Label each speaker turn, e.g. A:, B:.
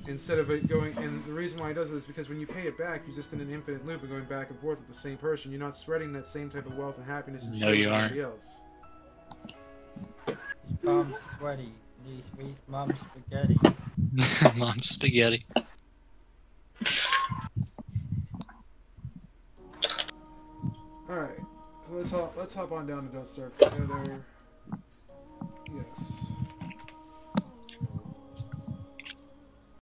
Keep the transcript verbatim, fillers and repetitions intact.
A: instead of it going. And the reason why it does it is because when you pay it back, you're just in an infinite loop of going back and forth with the same person. You're not spreading that same type of wealth and happiness and
B: No,
A: shit
B: you
A: with
B: aren't.
A: everybody else.
C: His palms sweaty. These sweet mom spaghetti.
B: Mom spaghetti.
A: Alright, so let's hop, let's hop on down to Don't Starve Together. Yes.